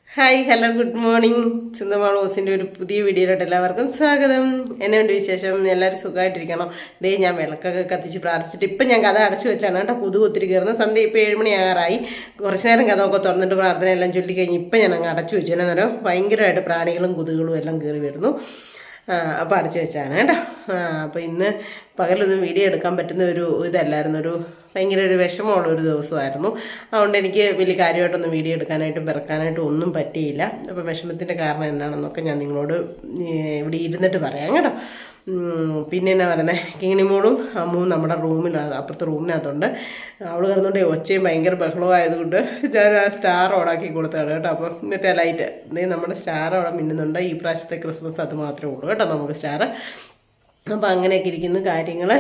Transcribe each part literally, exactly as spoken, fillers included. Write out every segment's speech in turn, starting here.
Hi, hello, good morning. Sindhu Malosinte oru pudhiya video ilottu ellarkum swagatham. Enna undu vishesham ellarum sugayittirikkano. Dey njan velakkokke kathichu prarthichittu ippo njan katha adachu vechana ട്ടോ kudu ottiri kerunu sandhya ippo seven mani aarayi. Korchu neram kathokke thorannittu prarthana ellam cholli kayinju ippo njan anga adachu vechu enna ഭയങ്കരമായിട്ട് പ്രാണികളും കുതുകളും എല്ലാം കേറി വരുന്നു. അപ്പോൾ അടച്ചു വെച്ചാണ് കേട്ടോ. അപ്പോൾ ഇന്ന് പകലൊന്നും വീഡിയോ എടുക്കാൻ പറ്റുന്ന ഒരു ഇതല്ലായിരുന്നു, ഒരു ഭയങ്കര ഒരു വിഷമമുള്ള ഒരു ദിവസമായിരുന്നു. അതുകൊണ്ട് എനിക്ക് വലിയ കാര്യമായിട്ടൊന്നും വീഡിയോ എടുക്കാനായിട്ടും പിറക്കാനായിട്ടും ഒന്നും പറ്റിയില്ല. അപ്പോൾ വിഷമത്തിൻ്റെ കാരണം എന്താണെന്നൊക്കെ ഞാൻ നിങ്ങളോട് ഇവിടെ ഇരുന്നിട്ട് പറയാം കേട്ടോ. പിന്നെ എന്നാ പറയുന്നത്, കിങ്ങിണിമോളും അമ്മുവും നമ്മുടെ റൂമിൽ അപ്പുറത്തെ റൂമിനകത്തുണ്ട്. അവൾ കിടന്നുകൊണ്ട് ഒച്ചയും ഭയങ്കര ബഹളവും ആയതുകൊണ്ട് ഞാൻ ആ സ്റ്റാർ ഓണാക്കി കൊടുത്തതാണ് കേട്ടോ. അപ്പോൾ മറ്റേ ലൈറ്റ് നമ്മുടെ സ്റ്റാർ അവിടെ മിന്നുന്നുണ്ട്. ഈ പ്രാവശ്യത്തെ ക്രിസ്മസ് അത് മാത്രമേ ഉള്ളൂ കേട്ടോ നമുക്ക് സ്റ്റാർ. അപ്പോൾ അങ്ങനെയൊക്കെ ഇരിക്കുന്ന കാര്യങ്ങൾ.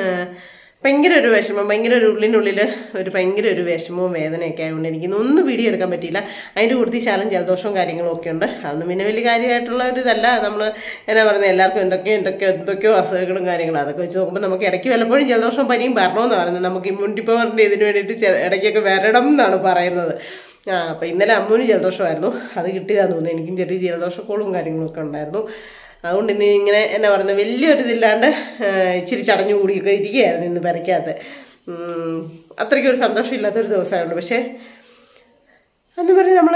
ഭയങ്കര ഒരു വിഷമം, ഭയങ്കര ഒരു ഉള്ളിനുള്ളിൽ ഒരു ഭയങ്കര ഒരു വിഷമവും വേദനയൊക്കെ ആയതുകൊണ്ട് എനിക്ക് ഒന്നും വീഡിയോ എടുക്കാൻ പറ്റിയില്ല. അതിൻ്റെ കൂടുതൽ ശാലം ജലദോഷവും കാര്യങ്ങളും ഒക്കെ ഉണ്ട്. അതൊന്നും പിന്നെ വലിയ കാര്യമായിട്ടുള്ള ഒരു ഇതല്ല. നമ്മൾ എന്നാ പറയുന്നത്, എല്ലാവർക്കും എന്തൊക്കെയോ എന്തൊക്കെയോ എന്തൊക്കെയോ അസുഖങ്ങളും കാര്യങ്ങളും അതൊക്കെ വെച്ച് നോക്കുമ്പോൾ നമുക്ക് ഇടയ്ക്ക് വല്ലപ്പോഴും ജലദോഷവും പനിയും വരണമെന്ന് പറയുന്നത്. നമുക്ക് ഇമ്മ്യൂണിറ്റി പവറിൻ്റെ ഇതിന് വേണ്ടിയിട്ട് ഇടയ്ക്കൊക്കെ വരണം എന്നാണ് പറയുന്നത്. ആ അപ്പോൾ ഇന്നലെ അമ്മൂന് ജലദോഷമായിരുന്നു, അത് കിട്ടിയതാന്ന് തോന്നുന്നു. എനിക്കും ചെറിയ ജലദോഷക്കോളും കാര്യങ്ങളൊക്കെ ഉണ്ടായിരുന്നു. അതുകൊണ്ട് ഇന്ന് ഇങ്ങനെ എന്നാ പറയുന്നത്, വലിയൊരിതില്ലാണ്ട് ഇച്ചിരി ചടഞ്ഞു കൂടിയൊക്കെ ഇരിക്കുകയായിരുന്നു ഇന്ന് പെരയ്ക്കകത്ത്. അത്രയ്ക്കൊരു സന്തോഷമില്ലാത്തൊരു ദിവസമായതുകൊണ്ട്. പക്ഷേ എന്ന് പറഞ്ഞ് നമ്മൾ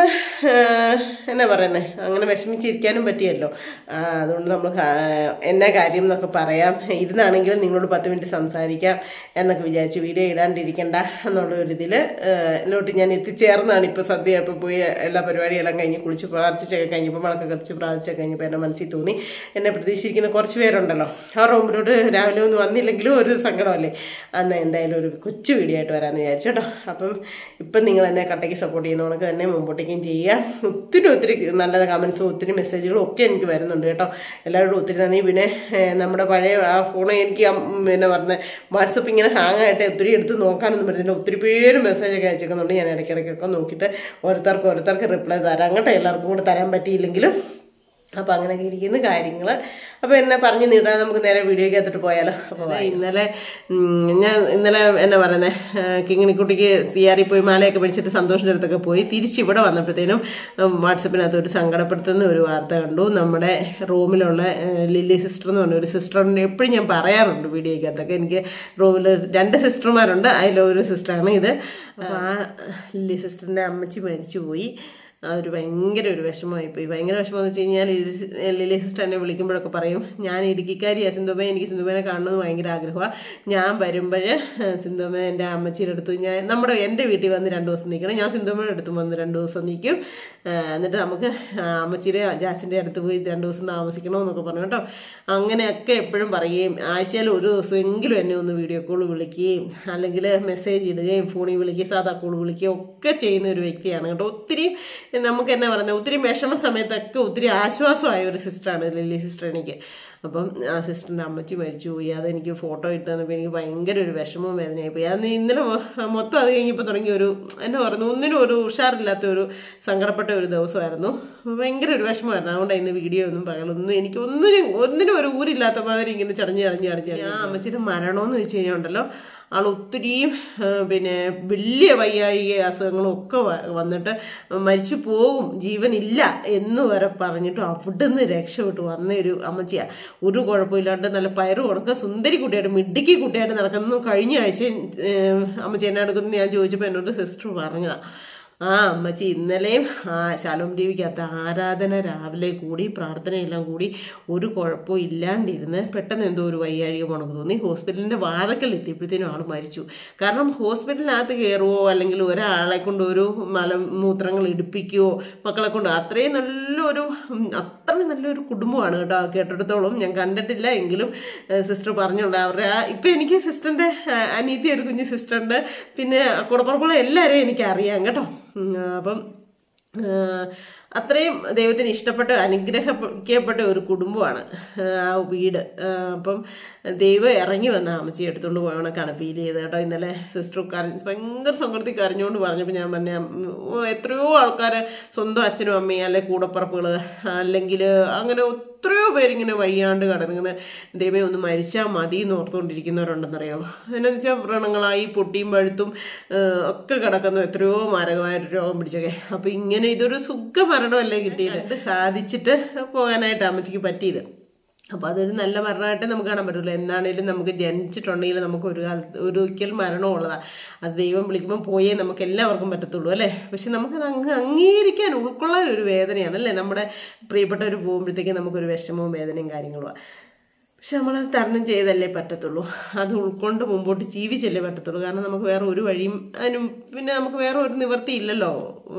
എന്നാ പറയുന്നത്, അങ്ങനെ വിഷമിച്ചിരിക്കാനും പറ്റിയല്ലോ. അതുകൊണ്ട് നമ്മൾ എന്നാ കാര്യം എന്നൊക്കെ പറയാം, ഇരുന്നാണെങ്കിലും നിങ്ങളോട് പത്ത് മിനിറ്റ് സംസാരിക്കാം എന്നൊക്കെ വിചാരിച്ചു. വീഡിയോ ഇടാണ്ടിരിക്കണ്ട എന്നുള്ള ഒരു ഇതിൽ ലോട്ട് ഞാൻ എത്തിച്ചേർന്നാണ്. ഇപ്പോൾ സദ്യ ഇപ്പോൾ പോയി എല്ലാ പരിപാടിയെല്ലാം കഴിഞ്ഞ് കുളിച്ച് പ്രാർത്ഥിച്ചൊക്കെ കഴിഞ്ഞപ്പോൾ വിളക്കൊക്കെ കത്തിച്ച് പ്രാർത്ഥിച്ചൊക്കെ കഴിഞ്ഞപ്പോൾ എൻ്റെ മനസ്സിൽ തോന്നി, എന്നെ പ്രതീക്ഷിക്കുന്ന കുറച്ച് പേരുണ്ടല്ലോ, ആ റൂമിലോട്ട് രാവിലെ ഒന്നും വന്നില്ലെങ്കിലും ഒരു സങ്കടമല്ലേ. അന്ന് എന്തായാലും ഒരു കൊച്ചു വീഡിയോ ആയിട്ട് വരാമെന്ന് വിചാരിച്ചു കേട്ടോ. അപ്പം ഇപ്പം നിങ്ങൾ എന്നെ കട്ടയ്ക്ക് സപ്പോർട്ട് ചെയ്യുന്നവർക്ക് തന്നെ മുമ്പോട്ടേക്കും ചെയ്യുക. ഒത്തിരി ഒത്തിരി നല്ല കമൻസും ഒത്തിരി മെസ്സേജുകളും ഒക്കെ എനിക്ക് വരുന്നുണ്ട് കേട്ടോ. എല്ലാവരോടും ഒത്തിരി നന്ദി. പിന്നെ നമ്മുടെ പഴയ ആ ഫോൺ എനിക്ക് പിന്നെ പറഞ്ഞ വാട്സപ്പ് ഇങ്ങനെ ഹാങ് ആയിട്ട് ഒത്തിരി എടുത്ത് നോക്കാനൊന്നും പറ്റുന്നില്ല. ഒത്തിരി പേര് മെസ്സേജൊക്കെ അയച്ചേക്കുന്നുണ്ട്. ഞാൻ ഇടയ്ക്കിടയ്ക്കൊക്കെ നോക്കിയിട്ട് ഓരോരുത്തർക്ക് ഓരോരുത്തർക്ക് റിപ്ലൈ തരാം കേട്ടോ. എല്ലാവർക്കും കൂടെ തരാൻ പറ്റിയില്ലെങ്കിലും. അപ്പോൾ അങ്ങനെയൊക്കെ ഇരിക്കുന്ന കാര്യങ്ങൾ. അപ്പോൾ എന്നെ പറഞ്ഞ് നീട്ടാൻ നമുക്ക് നേരെ വീഡിയോയ്ക്ക് എത്തിട്ട് പോയാലോ. അപ്പോൾ ഇന്നലെ ഞാൻ ഇന്നലെ എന്നാ പറയുന്നത്, കിങ്ങിണിക്കുട്ടിക്ക് സി ആറിൽ പോയി മാലയൊക്കെ പിടിച്ചിട്ട് സന്തോഷിൻ്റെ അടുത്തൊക്കെ പോയി തിരിച്ചിവിടെ വന്നപ്പോഴത്തേനും വാട്സപ്പിനകത്ത് ഒരു സങ്കടപ്പെടുത്തുന്ന ഒരു വാർത്ത കണ്ടു. നമ്മുടെ റൂമിലുള്ള ലില്ലി സിസ്റ്റർ എന്ന് പറഞ്ഞ ഒരു സിസ്റ്ററിൻ്റെ എപ്പോഴും ഞാൻ പറയാറുണ്ട് വീഡിയോയ്ക്കകത്തൊക്കെ. എനിക്ക് റൂമിൽ രണ്ട് സിസ്റ്റർമാരുണ്ട്, അതിലൊരു സിസ്റ്ററാണ് ഇത്. അപ്പോൾ ആ ലില്ലി സിസ്റ്ററിൻ്റെ അമ്മച്ചി മരിച്ചു പോയി. അതൊരു ഭയങ്കര ഒരു വിഷമമായിപ്പോയി. ഭയങ്കര വിഷമമെന്ന് വെച്ച് കഴിഞ്ഞാൽ ലില്ലി സിസ്റ്റർ എന്നെ വിളിക്കുമ്പോഴൊക്കെ പറയും, ഞാൻ ഇടുക്കിക്കാരിയാണ് സിന്ധുമേ, എനിക്ക് സിന്ധുമേനെ കാണണമെന്ന് ഭയങ്കര ആഗ്രഹമാണ്. ഞാൻ വരുമ്പോൾ സിന്ധുമേ എൻ്റെ അമ്മച്ചിയുടെ അടുത്ത് ഞാൻ നമ്മുടെ എൻ്റെ വീട്ടിൽ വന്ന് രണ്ട് ദിവസം നിൽക്കണം, ഞാൻ സിന്ധുമയുടെ അടുത്ത് വന്ന് രണ്ട് ദിവസം നിൽക്കും, എന്നിട്ട് നമുക്ക് അമ്മച്ചിയുടെ ജാച്ചിൻ്റെ അടുത്ത് പോയി രണ്ട് ദിവസം താമസിക്കണമെന്നൊക്കെ പറഞ്ഞു കേട്ടോ. അങ്ങനെയൊക്കെ എപ്പോഴും പറയുകയും ആഴ്ചയിൽ ഒരു ദിവസമെങ്കിലും എന്നെ ഒന്ന് വീഡിയോ കോൾ വിളിക്കുകയും അല്ലെങ്കിൽ മെസ്സേജ് ഇടുകയും ഫോണിൽ വിളിക്കുകയും സാധാ കോൾ വിളിക്കുകയും ഒക്കെ ചെയ്യുന്ന ഒരു വ്യക്തിയാണ് കേട്ടോ. ഒത്തിരി നമുക്ക് എന്നാ പറയുന്നത്, ഒത്തിരി വിഷമ സമയത്തൊക്കെ ഒത്തിരി ആശ്വാസമായ ഒരു സിസ്റ്ററാണ് ലില്ലി സിസ്റ്റർ എനിക്ക്. അപ്പം ആ സിസ്റ്ററിൻ്റെ അമ്മച്ചി മരിച്ചു പോയി. അതെനിക്ക് ഫോട്ടോ ഇട്ട് തന്നപ്പോൾ എനിക്ക് ഭയങ്കര ഒരു വിഷമവും വേദനയായി പോയി. അന്ന് ഇന്നലെ മൊത്തം അത് കഴിഞ്ഞപ്പോൾ തുടങ്ങിയ ഒരു എന്നാ പറയുന്നത്, ഒന്നിനും ഒരു ഉഷാറില്ലാത്ത ഒരു സങ്കടപ്പെട്ട ഒരു ദിവസമായിരുന്നു. ഭയങ്കര ഒരു വിഷമമായിരുന്നു. അതുകൊണ്ട് ഇന്ന് വീഡിയോ ഒന്നും പകലൊന്നും എനിക്ക് ഒന്നിനും ഒന്നിനും ഒരു ഊരില്ലാത്ത മാതിരി ഇങ്ങനെ ചടഞ്ഞ് ചടഞ്ഞ് ചടഞ്ഞ് ആ അമ്മച്ചിയുടെ മരണമെന്ന് വെച്ച് കഴിഞ്ഞാൽ ഉണ്ടല്ലോ, ആൾ ഒത്തിരിയും പിന്നെ വലിയ വയ്യാഴിക അസുഖങ്ങളും ഒക്കെ വന്നിട്ട് മരിച്ചു പോകും, ജീവനില്ല എന്ന് വരെ പറഞ്ഞിട്ടും അവിടെ നിന്ന് രക്ഷപ്പെട്ടു വന്ന ഒരു അമ്മച്ചിയാണ്. ഒരു കുഴപ്പമില്ലാണ്ട് നല്ല പയറ് കൊടുക്കുക സുന്ദരി കുട്ടിയായിട്ട് മിടുക്കി കുട്ടിയായിട്ട് നടക്കുന്നു. കഴിഞ്ഞ ആഴ്ച അമ്മച്ചി എന്നെ എടുക്കുന്നു ഞാൻ ചോദിച്ചപ്പോൾ എന്നോട് സിസ്റ്റർ പറഞ്ഞതാണ്, ആ അമ്മച്ചി ഇന്നലെയും ആ ശാലോം ദേവിക്കകത്ത് ആരാധന രാവിലെ കൂടി പ്രാർത്ഥനയെല്ലാം കൂടി ഒരു കുഴപ്പവും ഇല്ലാണ്ടിരുന്ന് പെട്ടെന്ന് എന്തോ ഒരു വയ്യാഴിക പോണക്ക് തോന്നി ഹോസ്പിറ്റലിൻ്റെ വാതക്കൽ എത്തിയപ്പോഴത്തേനും ആൾ മരിച്ചു. കാരണം ഹോസ്പിറ്റലിനകത്ത് കയറുവോ അല്ലെങ്കിൽ ഒരാളെ കൊണ്ട് ഒരു മലമൂത്രങ്ങൾ ഇടിപ്പിക്കുകയോ മക്കളെ കൊണ്ട്, അത്രയും നല്ലൊരു അത്രയും നല്ലൊരു കുടുംബമാണ് കേട്ടോ. കേട്ടിടത്തോളം ഞാൻ കണ്ടിട്ടില്ല എങ്കിലും സിസ്റ്റർ പറഞ്ഞുകൊണ്ട് അവരുടെ ആ ഇപ്പം എനിക്ക് സിസ്റ്ററിൻ്റെ അനീതി ഒരു കുഞ്ഞ് സിസ്റ്ററുണ്ട്, പിന്നെ കൂടപ്പുറപ്പുള്ള എല്ലാവരെയും എനിക്കറിയാം കേട്ടോ. അപ്പം അത്രയും ദൈവത്തിന് ഇഷ്ടപ്പെട്ട അനുഗ്രഹിക്കപ്പെട്ട ഒരു കുടുംബമാണ് ആ വീട്. അപ്പം ദൈവം ഇറങ്ങി വന്ന അമ്മച്ചി എടുത്തുകൊണ്ട് പോകണക്കാണ് ഫീൽ ചെയ്തത് കേട്ടോ. ഇന്നലെ സിസ്റ്റർ കരഞ്ഞ് ഭയങ്കര സങ്കടത്തിൽ കരഞ്ഞുകൊണ്ട് പറഞ്ഞപ്പോൾ ഞാൻ പറഞ്ഞ എത്രയോ ആൾക്കാർ സ്വന്തം അച്ഛനും അമ്മയും അല്ലെങ്കിൽ കൂടപ്പുറപ്പുകൾ അല്ലെങ്കിൽ അങ്ങനെ എത്രയോ പേരിങ്ങനെ വയ്യാണ്ട് കിടന്നിങ്ങനെ ദൈവമേ ഒന്ന് മരിച്ചാൽ മതി എന്ന് ഓർത്തുകൊണ്ടിരിക്കുന്നവരുണ്ടെന്നറിയോ. എന്നാന്ന് വെച്ചാൽ വ്രണങ്ങളായി പൊട്ടിയും പഴുത്തും ഒക്കെ കിടക്കുന്ന എത്രയോ മാരകമായൊരു രോഗം പിടിച്ചൊക്കെ. അപ്പോൾ ഇങ്ങനെ ഇതൊരു സുഖ മരണമല്ലേ കിട്ടിയത്, സാധിച്ചിട്ട് പോകാനായിട്ട് അമ്മച്ചിക്ക് പറ്റിയത്. അപ്പോൾ അതൊരു നല്ല മരണമായിട്ട് നമുക്ക് കാണാൻ പറ്റുള്ളൂ. എന്താണേലും നമുക്ക് ജനിച്ചിട്ടുണ്ടെങ്കിൽ നമുക്ക് ഒരു കാലത്ത് ഒരിക്കൽ മരണമുള്ളതാണ്. അത് ദൈവം വിളിക്കുമ്പോൾ പോയേ നമുക്ക് എല്ലാവർക്കും പറ്റത്തുള്ളൂ അല്ലേ. പക്ഷെ നമുക്കത് അങ്ങ് അംഗീകരിക്കാൻ ഉൾക്കൊള്ളാൻ ഒരു വേദനയാണ് അല്ലേ. നമ്മുടെ പ്രിയപ്പെട്ടവർ പോകുമ്പോഴത്തേക്കും നമുക്കൊരു വിഷമവും വേദനയും കാര്യങ്ങളുമാണ്. പക്ഷെ നമ്മളത് തരണം ചെയ്തല്ലേ പറ്റത്തുള്ളൂ. അത് ഉൾക്കൊണ്ട് മുമ്പോട്ട് ജീവിച്ചല്ലേ പറ്റത്തുള്ളൂ. കാരണം നമുക്ക് വേറെ ഒരു വഴിയും അതിനും പിന്നെ നമുക്ക് വേറെ ഒരു നിവൃത്തി ഇല്ലല്ലോ.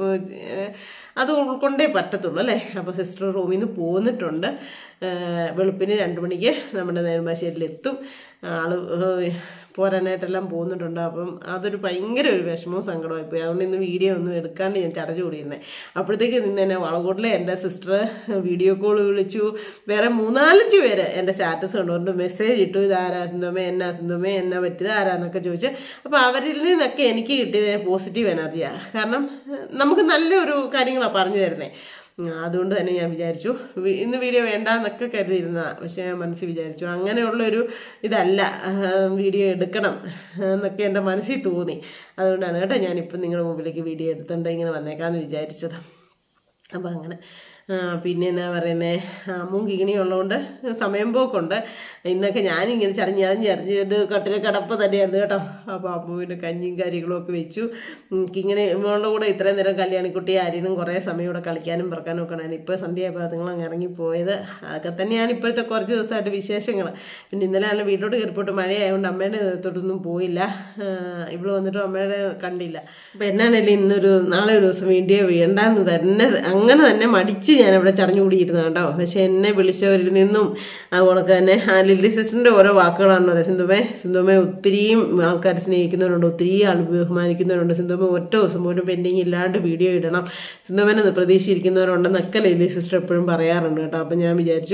അത് ഉൾക്കൊണ്ടേ പറ്റത്തുള്ളൂ അല്ലേ. അപ്പോൾ സിസ്റ്റർ റൂമിൽ നിന്ന് പോന്നിട്ടുണ്ട്. വെളുപ്പിന് രണ്ട് മണിക്ക് നമ്മുടെ നെടുമ്പാശ്ശേരിയിലെത്തും. ആള് പോരാനായിട്ടെല്ലാം പോകുന്നിട്ടുണ്ട്. അപ്പം അതൊരു ഭയങ്കര ഒരു വിഷമവും സങ്കടമായി പോയി. അതുകൊണ്ട് ഇന്ന് വീഡിയോ ഒന്നും എടുക്കാണ്ട് ഞാൻ ചടച്ചു കൂടിയിരുന്നത്. അപ്പോഴത്തേക്ക് നിന്ന് തന്നെ വളകോട്ടിലെ എൻ്റെ സിസ്റ്റർ വീഡിയോ കോൾ വിളിച്ചു. വേറെ മൂന്നാലഞ്ച് പേര് എൻ്റെ സ്റ്റാറ്റസ് കണ്ടുകൊണ്ട് മെസ്സേജ് ഇട്ടു, ഇത് ആരാ സിന്ധുമേ, എന്നാ സിന്ധുമേ, എന്നാ പറ്റിയത്, ആരാന്നൊക്കെ ചോദിച്ച്. അപ്പോൾ അവരിൽ നിന്നൊക്കെ എനിക്ക് കിട്ടിയത് പോസിറ്റീവ് എനർജിയാണ്. കാരണം നമുക്ക് നല്ലൊരു കാര്യങ്ങളാണ് പറഞ്ഞു തരുന്നത്. അതുകൊണ്ട് തന്നെ ഞാൻ വിചാരിച്ചു ഇന്ന് വീഡിയോ വേണ്ടാന്നൊക്കെ കരുതിയിരുന്നതാണ്. പക്ഷെ ഞാൻ മനസ്സിൽ വിചാരിച്ചു അങ്ങനെയുള്ളൊരു ഇതല്ല, വീഡിയോ എടുക്കണം എന്നൊക്കെ എൻ്റെ മനസ്സിൽ തോന്നി. അതുകൊണ്ടാണ് കേട്ടോ ഞാനിപ്പം നിങ്ങളുടെ മുമ്പിലേക്ക് വീഡിയോ എടുത്തുകൊണ്ട് ഇങ്ങനെ വന്നേക്കാമെന്ന് വിചാരിച്ചത്. അപ്പം അങ്ങനെ പിന്നെ എന്നാ പറയുന്നത്, അമ്മും കിങ്ങിണിയുള്ളതുകൊണ്ട് സമയം പോക്കുണ്ട്. ഇന്നൊക്കെ ഞാനിങ്ങനെ ചടഞ്ഞ് ചടഞ്ഞ് ചറിഞ്ഞത് കട്ടിലെ കിടപ്പ് തന്നെയായിരുന്നു കേട്ടോ. അപ്പോൾ അമ്മുവിൻ്റെ കഞ്ഞിയും കാര്യങ്ങളും ഒക്കെ വെച്ചു. കിങ്ങിണി മോളുടെ കൂടെ ഇത്രയും നേരം കല്യാണിക്കുട്ടി ആര്യനും കുറേ സമയം ഇവിടെ കളിക്കാനും പറക്കാനും ഒക്കെ ഉണ്ടായിരുന്നു. ഇപ്പോൾ സന്ധ്യയായപ്പോൾ നിങ്ങൾ അങ്ങ് ഇറങ്ങിപ്പോയത്. അതൊക്കെ തന്നെയാണ് ഇപ്പോഴത്തെ കുറച്ച് ദിവസമായിട്ട് വിശേഷങ്ങൾ. പിന്നെ ഇന്നലെ ആണ് വീട്ടിലോട്ട് കയറിപ്പോട്ട് മഴയായതുകൊണ്ട് അമ്മേൻ്റെ നേരത്തോട്ടൊന്നും പോയില്ല. ഇവിടെ വന്നിട്ടും അമ്മയുടെ കണ്ടില്ല. അപ്പോൾ എന്നാണേലും ഇന്നൊരു നാളെ ഒരു ദിവസം വീഡിയോ വേണ്ടാന്ന് തന്നെ അങ്ങനെ തന്നെ മടിച്ച് ഞാനവിടെ ചടഞ്ഞുകൂടിയിരുന്നത് കേട്ടോ. പക്ഷെ എന്നെ വിളിച്ചവരിൽ നിന്നും അതുപോലെ തന്നെ ആ ലില്ലി സിസ്റ്ററിൻ്റെ ഓരോ വാക്കുകളാണോ അതെ. സിന്ധുമേ സിന്ധുമേ ഒത്തിരിയും ആൾക്കാർ സ്നേഹിക്കുന്നവരുണ്ട്, ഒത്തിരി ആൾ ബഹുമാനിക്കുന്നവരുണ്ട്. സിന്ധുമേ ഒറ്റ ദിവസം പോലും പെൻഡിങ് ഇല്ലാണ്ട് വീഡിയോ ഇടണം, സിന്ധുമേനെ പ്രതീക്ഷിച്ചിരിക്കുന്നവരുണ്ടെന്നൊക്കെ ലില്ലി സിസ്റ്റർ എപ്പോഴും പറയാറുണ്ട് കേട്ടോ. അപ്പം ഞാൻ വിചാരിച്ചു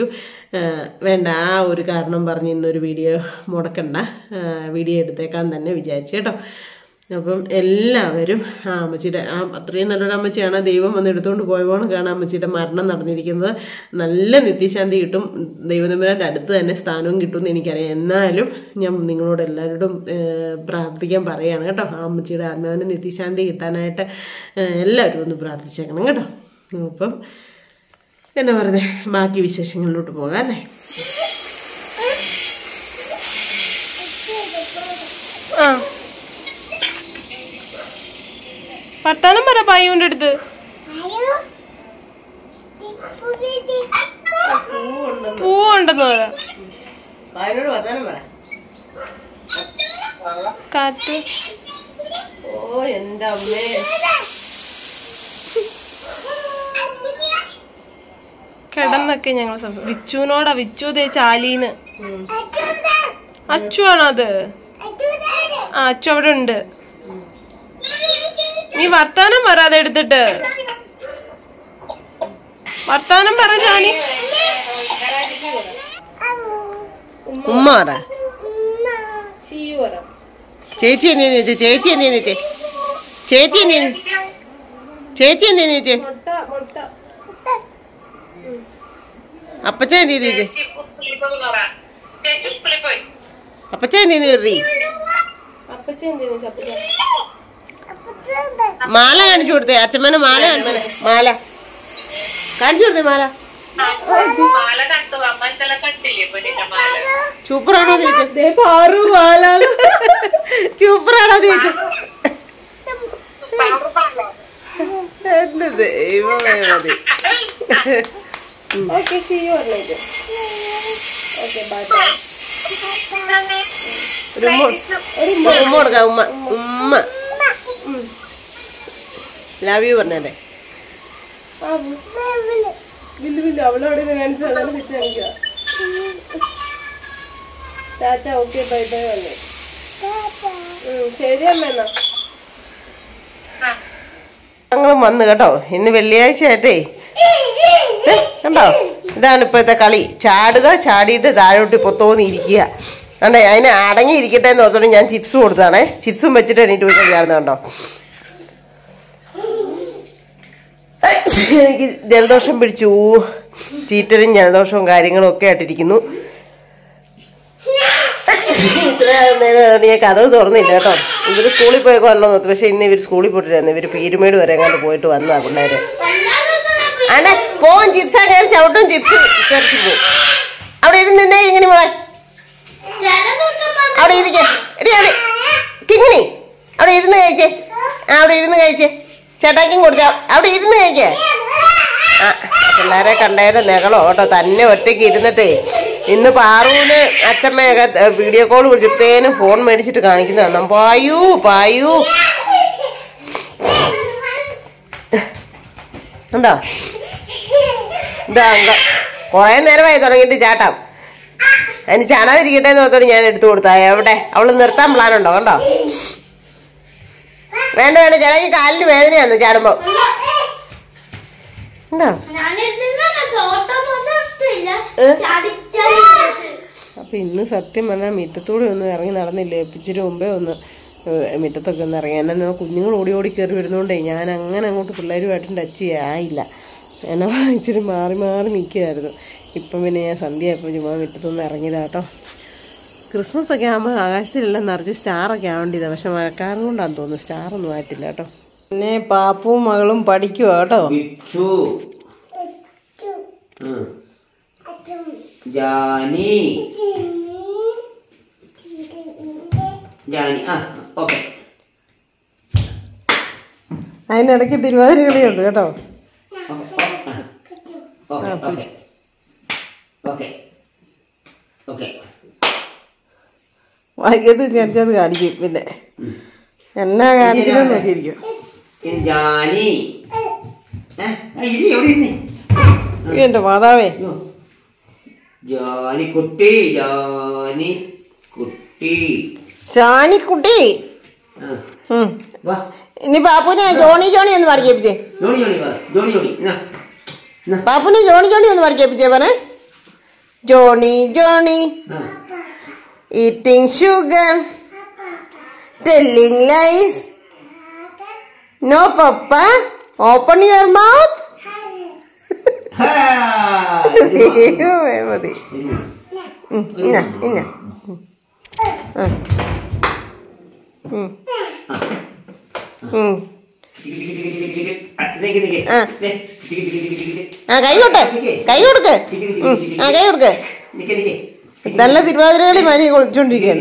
വേണ്ട, ആ ഒരു കാരണം പറഞ്ഞ് ഇന്നൊരു വീഡിയോ മുടക്കണ്ട, വീഡിയോ എടുത്തേക്കാൻ തന്നെ വിചാരിച്ചു കേട്ടോ. അപ്പം എല്ലാവരും ആ അമ്മച്ചിയുടെ ആ അത്രയും നല്ലൊരു അമ്മച്ചിയാണ്. ദൈവം വന്ന് എടുത്തുകൊണ്ട് പോയപ്പോഴാണ് അമ്മച്ചിയുടെ മരണം നടന്നിരിക്കുന്നത്. നല്ല നിത്യശാന്തി കിട്ടും, ദൈവതമ്പുരാൻ്റെ അടുത്ത് തന്നെ സ്ഥാനവും കിട്ടുമെന്ന് എനിക്കറിയാം. എന്നാലും ഞാൻ നിങ്ങളോട് എല്ലാവരോടും പ്രാർത്ഥിക്കാൻ പറയുകയാണ് കേട്ടോ. ആ അമ്മച്ചിയുടെ ആത്മാവിന് നിത്യശാന്തി കിട്ടാനായിട്ട് എല്ലാവരും ഒന്ന് പ്രാർത്ഥിച്ചേക്കണം കേട്ടോ. അപ്പം എന്നാ പറയുന്നത്, ബാക്കി വിശേഷങ്ങളിലോട്ട് പോകാം അല്ലേ. ആ വർത്താനം പറ പായുവിൻ്റെ അടുത്ത്. പൂവുണ്ടെന്ന് പറയാം. കാറ്റ്. ഓ എൻ്റെ അമ്മേ, കിടന്നൊക്കെ ഞങ്ങൾ വിച്ചുവിനോടാ. വിച്ചു ദേ ചാലീന്ന്. അച്ചു ആണോ അത്? ആ അച്ചു അവിടെ ഉണ്ട്. നീ വർത്താനം പറ, അതെടുത്തിട്ട് വർത്താനം പറ. ജാനി ഉമ്മ പറ. ചേച്ചി എന്തേന്ന് ചോദിച്ചേ? ചേച്ചി എന്തേന്ന് ചോദിച്ചേ? ചേച്ചി എന്തേന്ന് ചേച്ചി എന്തേന്ന് ചോദിച്ചേ? അപ്പച്ച എന്തേന്ന് ചോദിച്ചേ? അപ്പച്ച എന്തേന്ന് കയറി? അപ്പച്ച എന്തേന്ന് ചോദിച്ചേ? മാല കാണിച്ചു കൊടുത്തേ, അച്ഛമ്മനെ മാല കാണിച്ചേ. മാല കാണിച്ചു കൊടുത്തേ. മാല സൂപ്പറാണോ ചോദിച്ചേ? പാറു മാല സൂപ്പറാണോ ചോദിച്ചേ? എന്റെ ദൈവമേ മതി. Okay see you later. Okay bye bye. ഒരു ഉമ്മ ഉമ്മ കൊടുക്കാം. ഉമ്മ ഉമ്മ ലവ് യു പറഞ്ഞേ. അവളോട് ടാറ്റ. ഓക്കെ ബൈ ബൈ വന്നേ. ശരി അമ്മ. ഞങ്ങളും വന്നു കേട്ടോ. ഇന്ന് വെള്ളിയാഴ്ച ആയിട്ടേ കണ്ടോ, ഇതാണ് ഇപ്പോഴത്തെ കളി. ചാടുക, ചാടിയിട്ട് താഴോട്ട് പൊത്തോന്നിരിക്കുക. കണ്ടേ, അതിനെ അടങ്ങിയിരിക്കട്ടെ എന്ന് ഓർത്തോണ്ട് ഞാൻ ചിപ്സ് കൊടുത്താണേ. ചിപ്സും വെച്ചിട്ട് എണീറ്റ് പോയി കളിയായിരുന്നു കണ്ടോ. എനിക്ക് ജലദോഷം പിടിച്ചു. ചീറ്റലും ജലദോഷവും കാര്യങ്ങളും ഒക്കെ ആയിട്ടിരിക്കുന്നു. ഇത്ര നേരം ഞാൻ കഥവ് തുറന്നില്ല കേട്ടോ. ഇവർ സ്കൂളിൽ പോയി കൊണ്ടോ നോക്കി. പക്ഷെ ഇന്ന് ഇവർ സ്കൂളിൽ പോയിട്ടില്ലായിരുന്നു. ഇവർ പീരുമേട് വരെ എങ്ങാണ്ട് പോയിട്ട് വന്നതാ പിള്ളേര്. ആണ്ടെ പോവും ചിപ്സാ കയറി ചവിട്ടും ചിപ്സ് കയറിച്ചു പോവും. അവിടെ ഇരുന്ന് ഇങ്ങനെ പോളെ അവിടെ ഇരിക്കേ എടി അവിടെ കിങ്ങിണി അവിടെ ഇരുന്ന് കഴിച്ചേ. ആ അവിടെ ഇരുന്ന് കഴിച്ചേ. ചേട്ടാക്കും കൊടുത്ത അവിടെ ഇരുന്ന് കഴിക്കേ. ആ പിള്ളേരെ കണ്ടേരെ നെകളോ കേട്ടോ. തന്നെ ഒറ്റയ്ക്ക് ഇരുന്നിട്ടേ ഇന്ന് പാറൂന് അച്ഛമ്മയൊക്കെ വീഡിയോ കോൾ വിളിച്ചപ്പോഴത്തേനും ഫോൺ മേടിച്ചിട്ട് കാണിക്കുന്നതാണ്. പായൂ പായൂ ഉണ്ടോ? ഇതാ കുറേ നേരമായി തുടങ്ങിയിട്ട് ചാട്ടാം. അതിന് ചാടാതിരിക്കട്ടെ എന്ന് ഓർത്തോണ്ട് ഞാൻ എടുത്തു കൊടുത്താ. എവിടെ അവള് നിർത്താൻ പ്ലാനുണ്ടോ? കണ്ടോ? വേണ്ട വേണ്ട ചേട്ടാക്കി കാലിന് വേദനയാന്ന് ചാടുമ്പോ. എന്താ അപ്പൊ ഇന്ന് സത്യം പറഞ്ഞാൽ മുറ്റത്തൂടെ ഒന്നും ഇറങ്ങി നടന്നില്ലേ. ഇച്ചിരി മുമ്പേ ഒന്ന് മുറ്റത്തൊക്കെ ഒന്ന് ഇറങ്ങി. എന്നെ കുഞ്ഞുങ്ങൾ ഓടി ഓടി കയറി വരുന്നോണ്ടേ ഞാൻ അങ്ങനെ അങ്ങോട്ട് പിള്ളേരുമായിട്ടും ടച്ച് ചെയ്യായില്ല. എന്നാ ഇച്ചിരി മാറി മാറി നിൽക്കുകയായിരുന്നു. ഇപ്പം പിന്നെ ഞാൻ സന്ധ്യയായപ്പോൾ ചുമ്മാ മുറ്റത്തൊന്ന് ഇറങ്ങിയതാട്ടോ. ക്രിസ്മസ് ഒക്കെ ആകുമ്പോൾ ആകാശത്തിലെല്ലാം നിറച്ച് സ്റ്റാറൊക്കെ ആവേണ്ടിയതാണ്. പക്ഷെ മഴക്കാലം കൊണ്ടാന്ന് തോന്നുന്നു സ്റ്റാറൊന്നും ആയിട്ടില്ല കേട്ടോ. പിന്നെ പാപ്പും മകളും പഠിക്കുക കേട്ടോ. അതിനിടയ്ക്ക് തിരുവാതിര കളിയുണ്ട് കേട്ടോ. വൈകിയത് ചേച്ചത് കാണിക്കും. പിന്നെ എന്നാ കാണിക്കുന്നത് നോക്കിയിരിക്കും. എന്റെ മാതാവേ ഷാനിക്കുട്ടി. ഇനി പാപ്പുനെ ജോണി ജോണി ഒന്ന് പഠിക്കേപ്പിച്ചേ. പാപ്പുനെ ജോണി ജോണി ഒന്ന് പഠിക്കേപ്പിച്ചേ. പറ Johnny Johnny eating sugar telling lies no papa open your mouth. മതി ഇന്ന ഇന്ന ആ കൈ കൊടുക്ക് കൈ കൊടുക്ക് ആ കൈ കൊടുക്ക്. നല്ല തിരുവാതിരകളി മാരി കൊളിച്ചോണ്ടിരിക്കുകയാണ്.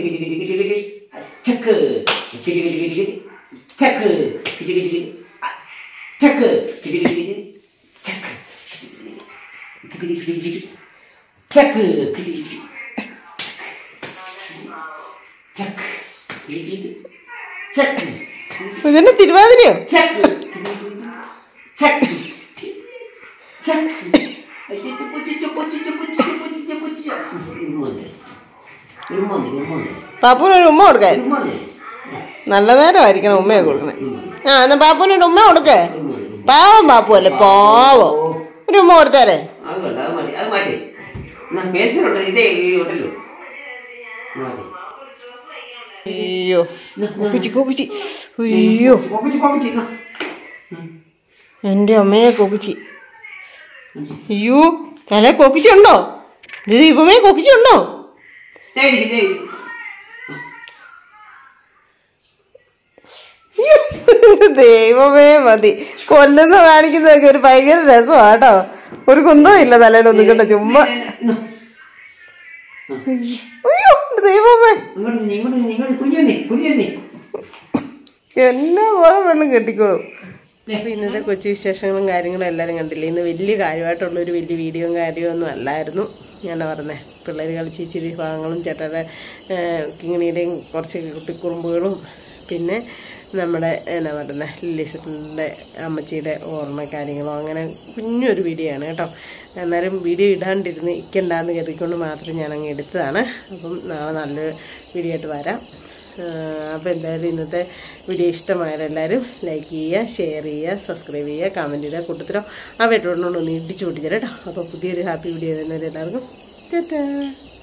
ഇതെന്നെ തിരുവാതിരയോ? പാപ്പൂനൊരു ഉമ്മ കൊടുക്ക. നല്ല നേരമായിരിക്കണം ഉമ്മയെ കൊടുക്കണേ. ആ എന്നാ പാപ്പൂനൊരു ഉമ്മ കൊടുക്ക. പാവം പാപ്പു അല്ലേ പാവം. ഒരു ഉമ്മ കൊടുത്താലേ. അയ്യോ കൊക്കുച്ചി കൊക്കുച്ചി. അയ്യോ എൻ്റെ അമ്മയെ കൊക്കുച്ചി. അയ്യോ തല കൊക്കുച്ചി ഉണ്ടോ? ദൈവമേ കൊക്കുച്ചി ഉണ്ടോ? ദൈവമേ മതി. കൊല്ലുന്ന കാണിക്കുന്നതൊക്കെ ഒരു ഭയങ്കര രസമാണ് കേട്ടോ. ഒരു കുന്തവും ഇല്ല തലയിലൊന്നും കേട്ടോ. ചുമ്മാ ദൈവമേ എല്ലാ പോലെ വെള്ളം കെട്ടിക്കോളും. അപ്പൊ ഇന്നത്തെ കൊച്ചു വിശേഷങ്ങളും കാര്യങ്ങളും എല്ലാവരും കണ്ടില്ലേ. ഇന്ന് വലിയ കാര്യമായിട്ടുള്ളൊരു വലിയ വീഡിയോയും കാര്യവും ഒന്നും അല്ലായിരുന്നു. ഞാൻ പറഞ്ഞേ പിള്ളേർ കളിച്ച് ഇച്ചിരി ഭാഗങ്ങളും ചേട്ടയുടെ കിങ്ങിണിയുടെയും കുറച്ച് കുട്ടിക്കുറുമ്പുകളും പിന്നെ നമ്മുടെ എന്നാ പറയുന്നത് ലിസിറ്റിൻ്റെ അമ്മച്ചിയുടെ ഓർമ്മ കാര്യങ്ങളോ അങ്ങനെ കുഞ്ഞൊരു വീഡിയോ ആണ് കേട്ടോ. എന്നാലും വീഡിയോ ഇടാണ്ടിരുന്ന് ഇക്കണ്ടാന്ന് കരുതിക്കൊണ്ട് മാത്രം ഞാനങ്ങ് എടുത്തതാണ്. അപ്പം നാളെ നല്ലൊരു വീഡിയോ ആയിട്ട് വരാം. അപ്പോൾ എന്തായാലും ഇന്നത്തെ വീഡിയോ ഇഷ്ടമായാലെല്ലാവരും ലൈക്ക് ചെയ്യുക, ഷെയർ ചെയ്യുക, സബ്സ്ക്രൈബ് ചെയ്യുക, കമൻറ്റ് ചെയ്യുക. കൂട്ടത്തിലോ ആ വീട്ടിലോട്ടൊന്ന് ഇടിച്ചു പൊട്ടിച്ചാൽ കേട്ടോ. അപ്പോൾ പുതിയൊരു ഹാപ്പി വീഡിയോ തരുന്നവരെല്ലാവർക്കും ടാറ്റാ.